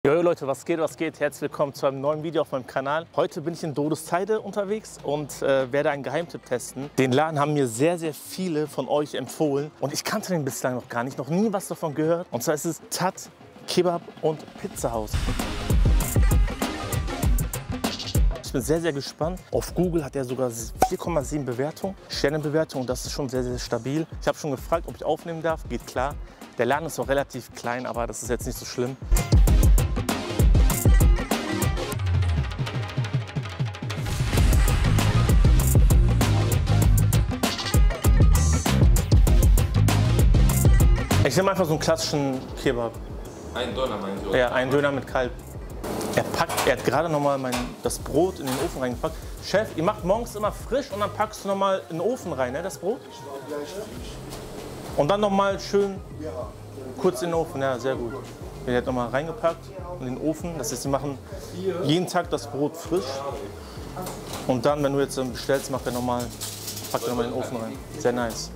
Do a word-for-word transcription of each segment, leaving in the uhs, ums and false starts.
Jo Leute, was geht, was geht? Herzlich willkommen zu einem neuen Video auf meinem Kanal. Heute bin ich in Dodesheide unterwegs und äh, werde einen Geheimtipp testen. Den Laden haben mir sehr, sehr viele von euch empfohlen und ich kannte den bislang noch gar nicht, noch nie was davon gehört. Und zwar ist es Tat Kebab und Pizzahaus. Ich bin sehr, sehr gespannt. Auf Google hat er sogar vier Komma sieben Bewertungen, Sternebewertung, und das ist schon sehr, sehr stabil. Ich habe schon gefragt, ob ich aufnehmen darf, geht klar. Der Laden ist auch relativ klein, aber das ist jetzt nicht so schlimm. Ich nehme einfach so einen klassischen Kebab. Ein Döner meinst du? Ja, einen Döner mit Kalb. Er, packt, er hat gerade noch mal mein, das Brot in den Ofen reingepackt. Chef, ihr macht morgens immer frisch und dann packst du noch mal in den Ofen rein, ne, das Brot? Und dann noch mal schön kurz in den Ofen, ja, sehr gut. Er hat noch mal reingepackt in den Ofen. Das heißt, sie machen jeden Tag das Brot frisch. Und dann, wenn du jetzt bestellst, macht er noch mal, packt er noch mal in den Ofen rein. Sehr nice.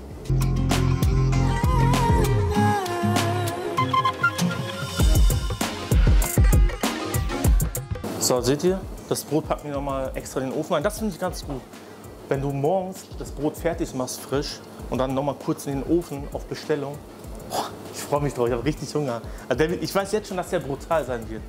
So, seht ihr? Das Brot packen wir noch mal extra in den Ofen rein. Das finde ich ganz gut. Wenn du morgens das Brot fertig machst, frisch, und dann noch mal kurz in den Ofen auf Bestellung. Boah, ich freue mich drauf, ich habe richtig Hunger. Also der, ich weiß jetzt schon, dass der brutal sein wird.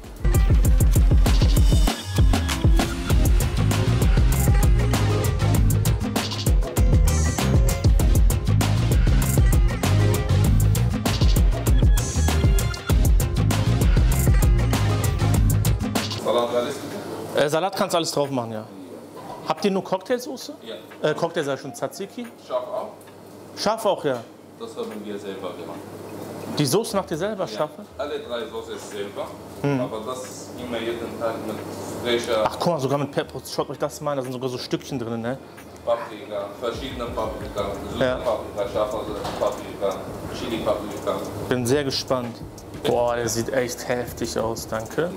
Salat, alles? Äh, Salat kannst du alles drauf machen, ja. Habt ihr nur Cocktailsoße? Ja. Äh, Cocktailsoße schon Tzatziki? Scharf auch? Scharf auch, ja. Das haben wir selber gemacht. Die Soße macht ihr selber Ja. scharf? Alle drei Soßen ist selber, Hm. aber das ist immer jeden Tag mit frischer Ach guck mal, sogar mit Pepper. Schaut euch das mal an, da sind sogar so Stückchen drin, ne? Paprika, verschiedene Paprika, süße Ja. Paprika, scharfe Paprika, Chili Paprika. Bin sehr gespannt. Boah, der sieht echt heftig aus, danke.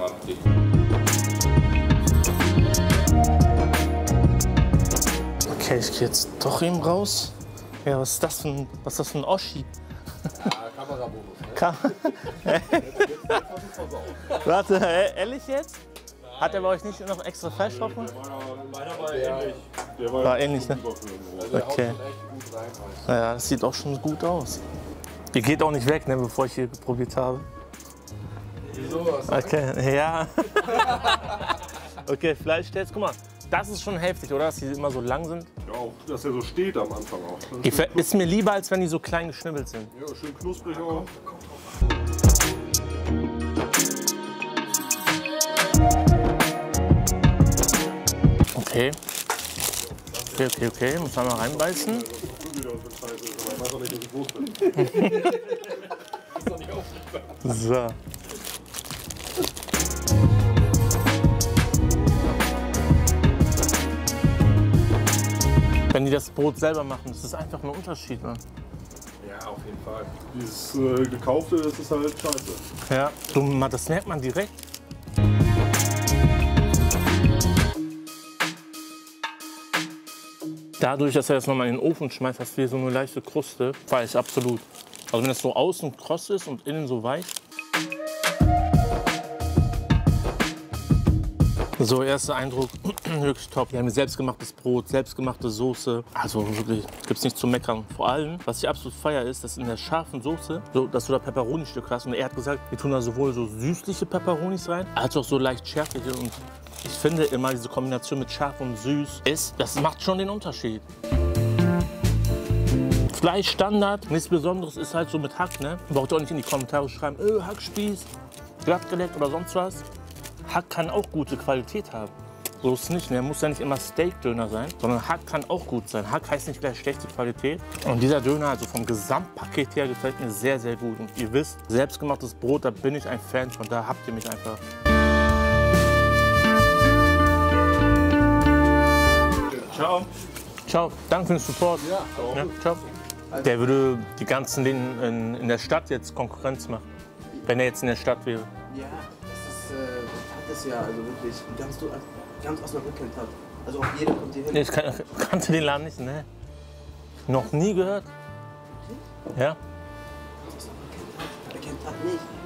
Okay, ich gehe jetzt doch eben raus. Ja, was ist das für ein, was ist das für ein Oschi? Ja, Kamerabonus. Ne? Kam Warte, e- ehrlich jetzt? Hat er bei euch nicht noch extra Fleisch drauf? Meiner war ähnlich. Der war, War ähnlich, ne? Also der Okay. haut schon echt gut rein. Halt. Ja, das sieht auch schon gut aus. Ihr geht auch nicht weg, ne, bevor ich hier probiert habe. Wieso? Was Okay, ja. Okay, Fleisch jetzt. Guck mal, das ist schon heftig, oder? Dass die immer so lang sind. Ja, auch, dass er so steht am Anfang auch. Das ist, Gefe- schön, Ist mir lieber, als wenn die so klein geschnibbelt sind. ja, schön knusprig auch. Okay. Okay, okay, okay. Muss man mal reinbeißen. Ja, das ist wieder so scheiße, aber ich weiß auch nicht, dass ich groß bin. Das ist doch nicht aufregend. So. Wenn die das Brot selber machen, das ist einfach ein Unterschied, ne? Ja, auf jeden Fall. Dieses äh, Gekaufte, das ist halt scheiße. Ja, du, das merkt man direkt. Dadurch, dass er das nochmal in den Ofen schmeißt, hast du hier so eine leichte Kruste. Weiß, absolut. Also wenn das so außen kross ist und innen so weich. So, erster Eindruck, wirklich top. Wir haben hier selbstgemachtes Brot, selbstgemachte Soße. Also wirklich, gibt's nichts zu meckern. Vor allem, was ich absolut feier, ist, dass in der scharfen Soße, so, dass du da Peperoni-Stücke hast. Und er hat gesagt, wir tun da sowohl so süßliche Peperonis rein, als auch so leicht schärfliche. Und ich finde immer, diese Kombination mit scharf und süß ist, das macht schon den Unterschied. Fleisch Standard, nichts Besonderes, ist halt so mit Hack, ne? Braucht ihr auch nicht in die Kommentare schreiben, öh, Hackspieß, glattgeleckt oder sonst was. Hack kann auch gute Qualität haben. So ist es nicht, ne? Muss ja nicht immer Steak-Döner sein, sondern Hack kann auch gut sein. Hack heißt nicht gleich schlechte Qualität. Und dieser Döner, also vom Gesamtpaket her, gefällt mir sehr, sehr gut. Und ihr wisst, selbstgemachtes Brot, da bin ich ein Fan von, da habt ihr mich einfach. Ciao. Ciao, danke für den Support. Ja, Ja, ciao. Der würde die ganzen Läden in, in der Stadt jetzt Konkurrenz machen, wenn er jetzt in der Stadt wäre. Ja, das ist, äh, hat das ja, also wirklich, ganz, ganz Osnabrück kennt hat. Also auch jeder kommt hier hin. Ich kan kannte den Laden nicht, ne? Noch nie gehört. Ja? Osnabrück kennt hat, wer kennt hat nicht.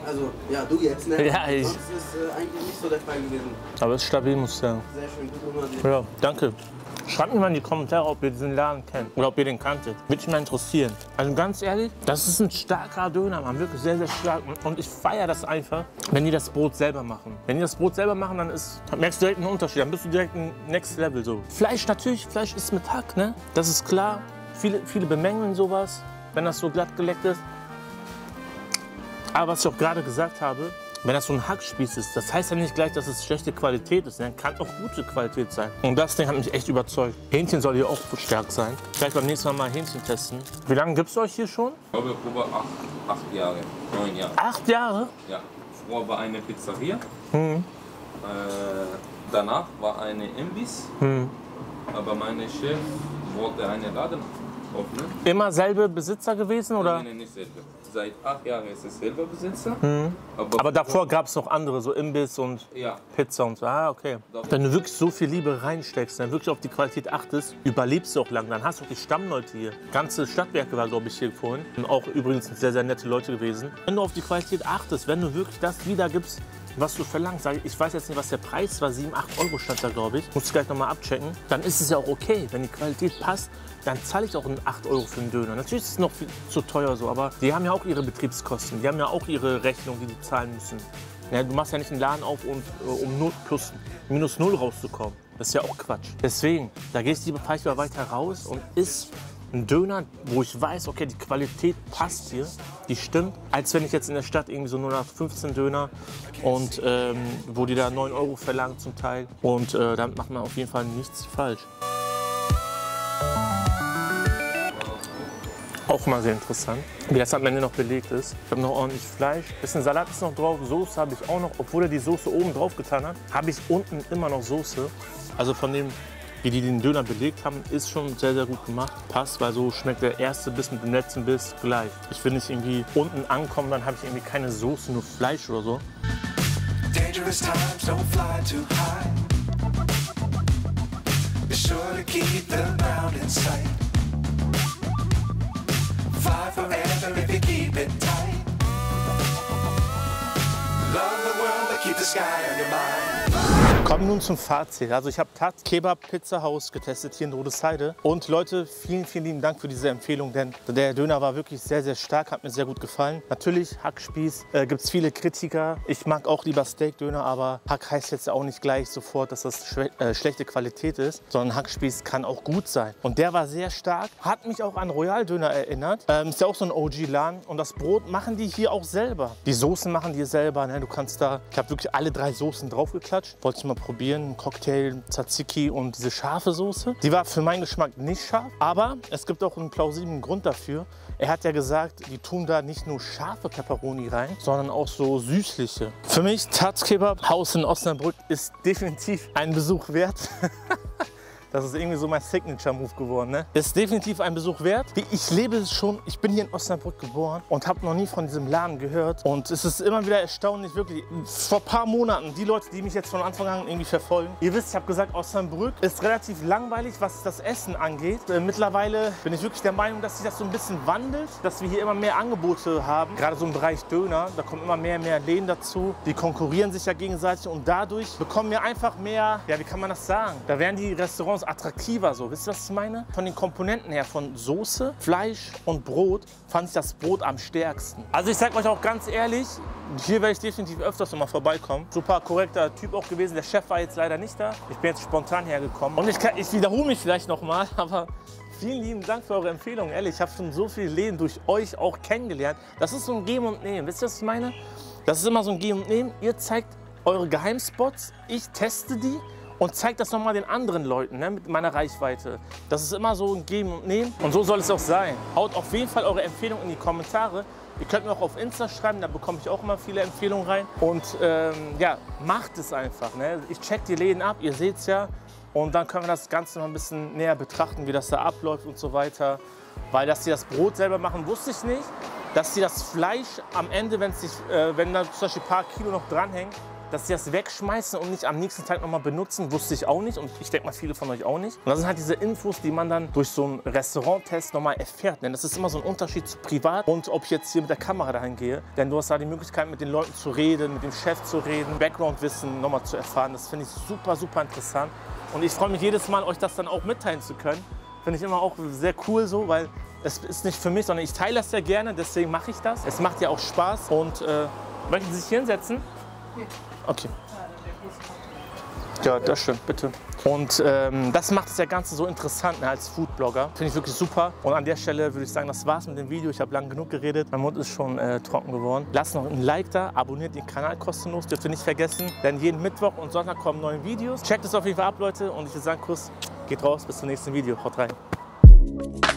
Also, ja, du jetzt, ne? Ja, ich- Sonst ist äh, eigentlich nicht so der Fall gewesen. Aber ist stabil, muss ich sagen. Sehr schön, gut Nummer. Ja, danke. Schreibt mir mal in die Kommentare, ob ihr diesen Laden kennt oder ob ihr den kanntet. Würde mich mal interessieren. Also ganz ehrlich, das ist ein starker Döner, man. Wirklich sehr, sehr stark. Und ich feiere das einfach, wenn die das Brot selber machen. Wenn die das Brot selber machen, dann ist, merkst du direkt einen Unterschied. Dann bist du direkt ein Next Level. So. Fleisch natürlich, Fleisch ist mit Hack, ne? Das ist klar. Viele, viele bemängeln sowas, wenn das so glatt geleckt ist. Aber was ich auch gerade gesagt habe, wenn das so ein Hackspieß ist, das heißt ja nicht gleich, dass es schlechte Qualität ist. Dann kann auch gute Qualität sein. Und das Ding hat mich echt überzeugt. Hähnchen soll hier auch stark sein. Vielleicht beim nächsten Mal mal Hähnchen testen. Wie lange gibt es euch hier schon? Ich glaube, über acht, acht Jahre, neun Jahre. Acht Jahre? Ja. Vorher war eine Pizzeria. Hm. Äh, danach war eine Imbiss. Hm. Aber mein Chef wollte einen Laden öffnen. Immer selbe Besitzer gewesen, oder? Nein, nein, nicht selber. Seit acht Jahren ist er selber Besitzer. Hm. Aber, Aber davor gab es noch andere, so Imbiss und Ja. Pizza und so. Ah, okay. Wenn du wirklich so viel Liebe reinsteckst, dann wirklich auf die Qualität achtest, überlebst du auch lang. Dann hast du auch die Stammleute hier. Ganze Stadtwerke war, glaube ich, hier vorhin. Und auch übrigens sehr, sehr nette Leute gewesen. Wenn du auf die Qualität achtest, wenn du wirklich das wiedergibst, was du verlangst, sag ich ich weiß jetzt nicht, was der Preis war, sieben, acht Euro stand da, glaube ich. Muss ich gleich nochmal abchecken. Dann ist es ja auch okay. Wenn die Qualität passt, dann zahle ich auch einen acht Euro für einen Döner. Natürlich ist es noch viel zu teuer so, aber die haben ja auch ihre Betriebskosten. Die haben ja auch ihre Rechnung, die die zahlen müssen. Ja, du machst ja nicht einen Laden auf, und, äh, um null plus, minus null rauszukommen. Das ist ja auch Quatsch. Deswegen, da gehst du lieber vielleicht mal weiter raus und isst einen Döner, wo ich weiß, okay, die Qualität passt hier, die stimmt, als wenn ich jetzt in der Stadt irgendwie so nur nach fünfzehn Döner und ähm, wo die da neun Euro verlangen zum Teil. Und äh, damit macht man auf jeden Fall nichts falsch. Auch mal sehr interessant, wie das am Ende noch belegt ist. Ich habe noch ordentlich Fleisch, bisschen Salat ist noch drauf, Soße habe ich auch noch. Obwohl er die Soße oben drauf getan hat, habe ich unten immer noch Soße. Also von dem, wie die den Döner belegt haben, ist schon sehr, sehr gut gemacht. Passt, weil so schmeckt der erste Biss mit dem letzten Biss gleich. Ich will nicht irgendwie unten ankommen, dann habe ich irgendwie keine Soße, nur Fleisch oder so. Dangerous times, don't fly too high. Be sure to keep the ground in sight. Fly forever if you keep it tight. Love the world, but keep the sky on your mind. Kommen nun zum Fazit. Also ich habe Tat Kebab Pizza Haus getestet hier in Rudesheide. Und Leute, vielen, vielen lieben Dank für diese Empfehlung, denn der Döner war wirklich sehr, sehr stark, hat mir sehr gut gefallen. Natürlich, Hackspieß, äh, gibt es viele Kritiker. Ich mag auch lieber Steak-Döner, aber Hack heißt jetzt auch nicht gleich sofort, dass das schwe äh, schlechte Qualität ist, sondern Hackspieß kann auch gut sein. Und der war sehr stark, hat mich auch an Royal Döner erinnert. Ähm, ist ja auch so ein O G-Laden und das Brot machen die hier auch selber. Die Soßen machen die selber, ne? Du kannst da, ich habe wirklich alle drei Soßen draufgeklatscht. Wollte ich mal probieren, Cocktail, Tzatziki und diese scharfe Soße. Die war für meinen Geschmack nicht scharf, aber es gibt auch einen plausiblen Grund dafür. Er hat ja gesagt, die tun da nicht nur scharfe Pepperoni rein, sondern auch so süßliche. Für mich, Tat Kebab Haus in Osnabrück ist definitiv ein Besuch wert. Das ist irgendwie so mein Signature-Move geworden, ne? Ist definitiv ein Besuch wert. Ich lebe schon, ich bin hier in Osnabrück geboren und habe noch nie von diesem Laden gehört. Und es ist immer wieder erstaunlich, wirklich. Vor ein paar Monaten, die Leute, die mich jetzt von Anfang an irgendwie verfolgen, ihr wisst, ich habe gesagt, Osnabrück ist relativ langweilig, was das Essen angeht. Äh, mittlerweile bin ich wirklich der Meinung, dass sich das so ein bisschen wandelt, dass wir hier immer mehr Angebote haben. Gerade so im Bereich Döner, da kommen immer mehr und mehr Läden dazu. Die konkurrieren sich ja gegenseitig und dadurch bekommen wir einfach mehr, ja, wie kann man das sagen? Da werden die Restaurants attraktiver so. Wisst ihr, was ich meine? Von den Komponenten her, von Soße, Fleisch und Brot, fand ich das Brot am stärksten. Also ich sag euch auch ganz ehrlich, hier werde ich definitiv öfters noch mal vorbeikommen. Super korrekter Typ auch gewesen. Der Chef war jetzt leider nicht da. Ich bin jetzt spontan hergekommen. Und ich, kann, ich wiederhole mich vielleicht noch mal, aber vielen lieben Dank für eure Empfehlung. Ehrlich, ich habe schon so viele Läden durch euch auch kennengelernt. Das ist so ein Geben und Nehmen. Wisst ihr, was ich meine? Das ist immer so ein Geben und Nehmen. Ihr zeigt eure Geheimspots, ich teste die und zeigt das nochmal den anderen Leuten, ne, mit meiner Reichweite. Das ist immer so ein Geben und Nehmen und so soll es auch sein. Haut auf jeden Fall eure Empfehlungen in die Kommentare. Ihr könnt mir auch auf Insta schreiben, da bekomme ich auch immer viele Empfehlungen rein. Und ähm, ja, macht es einfach. Ne? Ich check die Läden ab, ihr seht es ja. Und dann können wir das Ganze noch ein bisschen näher betrachten, wie das da abläuft und so weiter. Weil, dass sie das Brot selber machen, wusste ich nicht. Dass sie das Fleisch am Ende, wenn's nicht, äh, wenn da zum Beispiel ein paar Kilo noch dranhängen, dass sie das wegschmeißen und nicht am nächsten Tag nochmal benutzen, wusste ich auch nicht und ich denke mal viele von euch auch nicht. Und das sind halt diese Infos, die man dann durch so einen Restauranttest nochmal erfährt. Denn das ist immer so ein Unterschied zu privat und ob ich jetzt hier mit der Kamera dahin gehe. Denn du hast da die Möglichkeit, mit den Leuten zu reden, mit dem Chef zu reden, Background-Wissen nochmal zu erfahren. Das finde ich super, super interessant. Und ich freue mich jedes Mal, euch das dann auch mitteilen zu können. Finde ich immer auch sehr cool so, weil es ist nicht für mich, sondern ich teile das sehr gerne, deswegen mache ich das. Es macht ja auch Spaß und äh, möchten Sie sich hier hinsetzen? Okay. Ja, das stimmt, bitte. Und ähm, das macht das Ganze so interessant, ne, als Foodblogger. Finde ich wirklich super. Und an der Stelle würde ich sagen, das war's mit dem Video. Ich habe lang genug geredet. Mein Mund ist schon äh, trocken geworden. Lasst noch ein Like da, abonniert den Kanal kostenlos. Dürft ihr nicht vergessen, denn jeden Mittwoch und Sonntag kommen neue Videos. Checkt es auf jeden Fall ab, Leute. Und ich würde sagen, Kuss, geht raus, bis zum nächsten Video. Haut rein.